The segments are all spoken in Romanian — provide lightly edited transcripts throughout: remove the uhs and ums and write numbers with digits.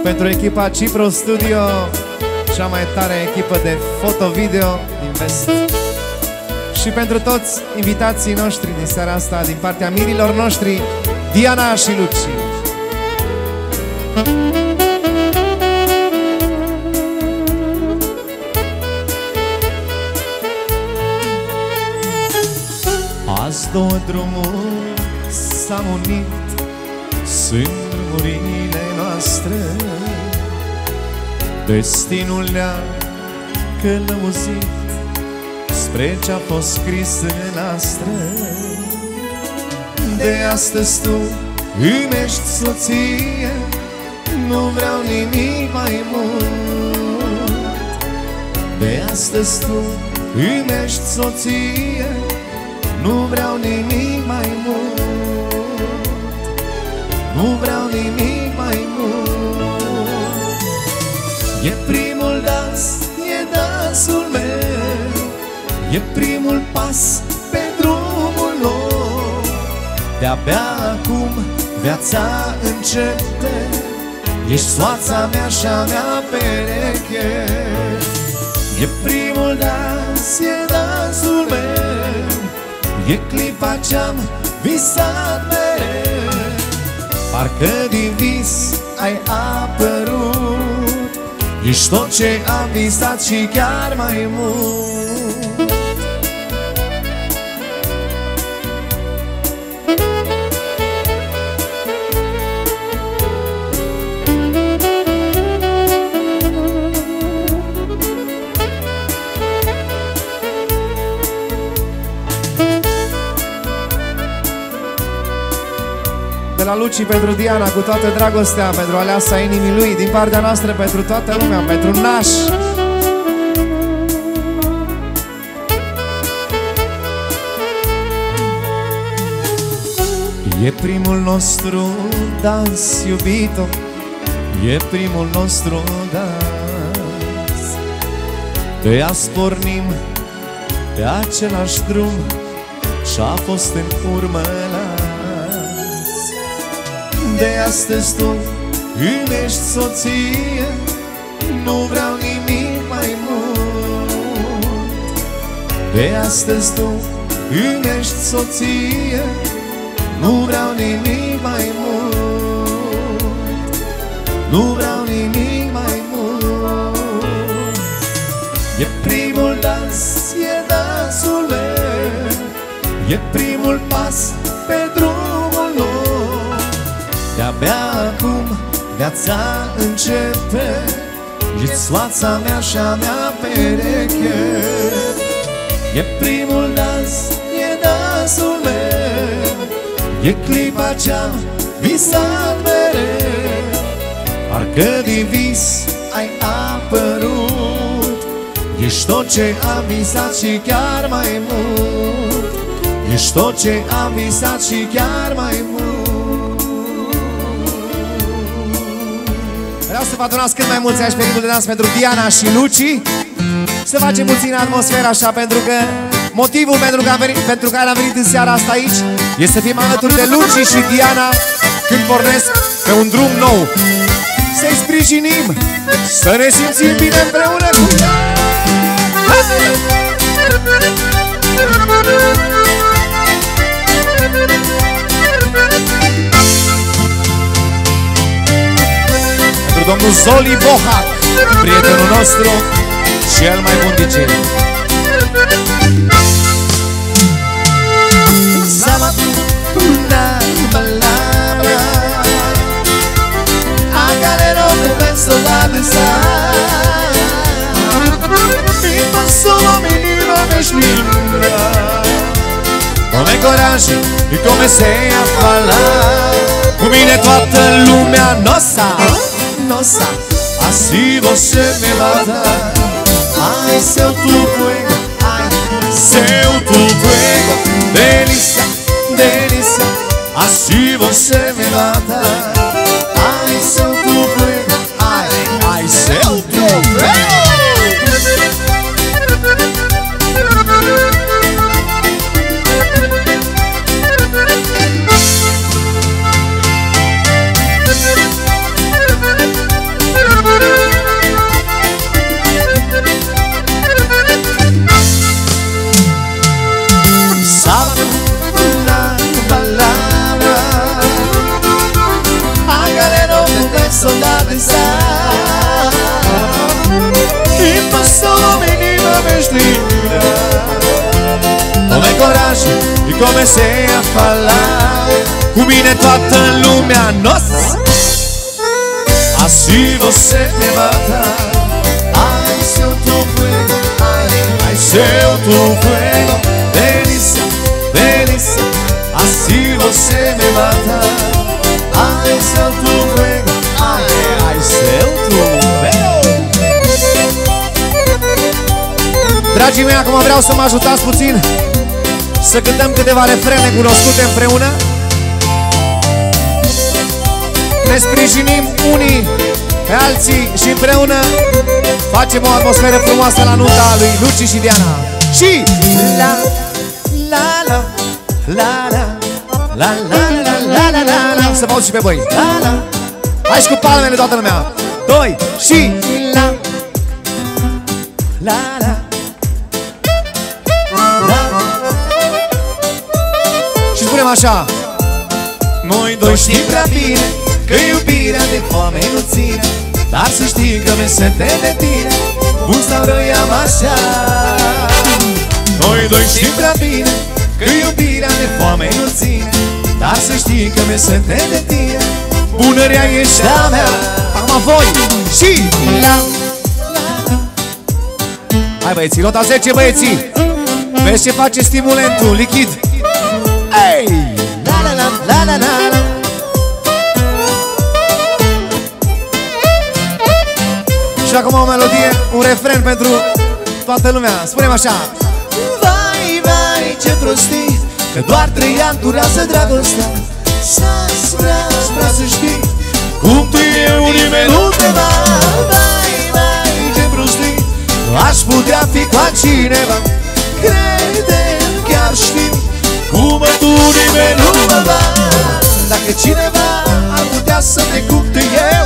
pentru echipa Cipro Studio, cea mai tare echipă de foto-video din vest. Și pentru toți invitații noștri din seara asta, din partea mirilor noștri, Diana și Luci. Azi două drumuri s-au unit, sunt drumurile noastre. Destinul ne-a călăuzit spre ce-a fost scris în astre. De astăzi tu îmi ești soție, nu vreau nimic mai mult. De astăzi tu îmi ești soție, nu vreau nimic mai mult. Nu vreau nimic mai mult. E primul dans, e dansul meu, e primul pas pe drumul lor. De-abia acum viața începe, ești soața mea și-a mea pereche. E primul dans, e dansul meu, e clipa ce-am visat mereu. Parcă din vis ai apărut, ești tot ce am visat și chiar mai mult. De la Luci pentru Diana, cu toată dragostea, pentru aleasa inimii lui, din partea noastră pentru toată lumea, pentru Naș. E primul nostru dans, iubito, e primul nostru dans. De azi pornim pe același drum și-a fost în urmă las. De astăzi tu îmi ești soție, nu vreau nimic mai mult. De astăzi tu îmi ești soție, nu vreau nimic mai mult. Nu vreau nimic mai mult. E primul dans, e dansul meu, e primul pas pe drumul lor. De-abia acum viața începe, ești soața mea și-a mea pereche. E primul dans, e dansul meu, e clipa ce-am visat mereu. Parcă din vis ai apărut, ești tot ce am visat și chiar mai mult. Ești tot ce am visat și chiar mai mult. Vreau să vă adunați cât mai mulți aici pe ritmul de dans pentru Diana și Luci. Să facem puțin atmosfera așa, pentru că motivul pentru care am venit în seara asta aici este să fim alături de Luci și Diana când pornesc pe un drum nou. Să-i sprijinim, să ne simțim bine împreună cu ea. Pentru domnul Zoli Bohac, prietenul nostru, cel mai bun DJ. Una palabra, hágale lo que penso da pensar. E non solo mi linda, come coraggio e come sei a falar. Cu mine toată lumea n-o sa, assim você me mata. Ai, seu tudo, ai, seu tudo, delícia, delícia, assim você me mata. Ai, seu tudo, ai, ai, seu tudo. comecei a falar. Cu mine toată lumea nos. Assim você me mata. Ai, se eu tô fuego, ai, se eu tô fuego. Delícia, delícia. Assim você me mata. Ai, se eu tô fuego, ai, se eu tô fuego. Dragii mei, acum vreau să mă ajutați puțin să cântăm câteva refrene cunoscute împreună. Ne sprijinim unii pe alții și împreună facem o atmosferă frumoasă la nunta lui Luci și Diana. Și la la la la la la la la la la la. Să vă aud și pe voi. La la. Hai și cu palmele toată lumea. 2 și la la la. Și spunem așa. Noi doi știm prea bine că iubirea de foame nu ține, dar să știi că mi sete de tine, bun sau rău i-am așa. Noi doi știm prea bine că iubirea de foame nu ține, dar să știi că mi sete de tine, bună rea ești a mea. Acum voi și la la. Hai băieții, nota 10 băieții. Vezi ce face stimulentul lichid. Ei! La la la la la la la. Și acum o melodie, un refren pentru toată lumea. Spunem așa. Vai, vai, ce prostii, că doar 3 ani durează dragostea. S-ați vrea să știi cum tu eu nimeni nu te va. Vai, vai, ce prostii, nu aș putea fi cu altcineva. Crede, chiar știi cum tu nimeni nu mă va. Dacă cineva ar putea să te cupte eu,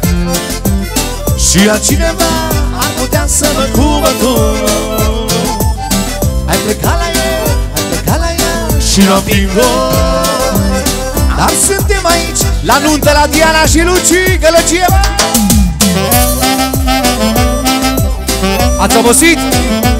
și altcineva ar putea să mă cupă tu. Ai plecat la el, ai plecat la el și n-am fi voi, dar suntem aici la nuntă la Diana și Luci. Gălăgie! Ați obosit?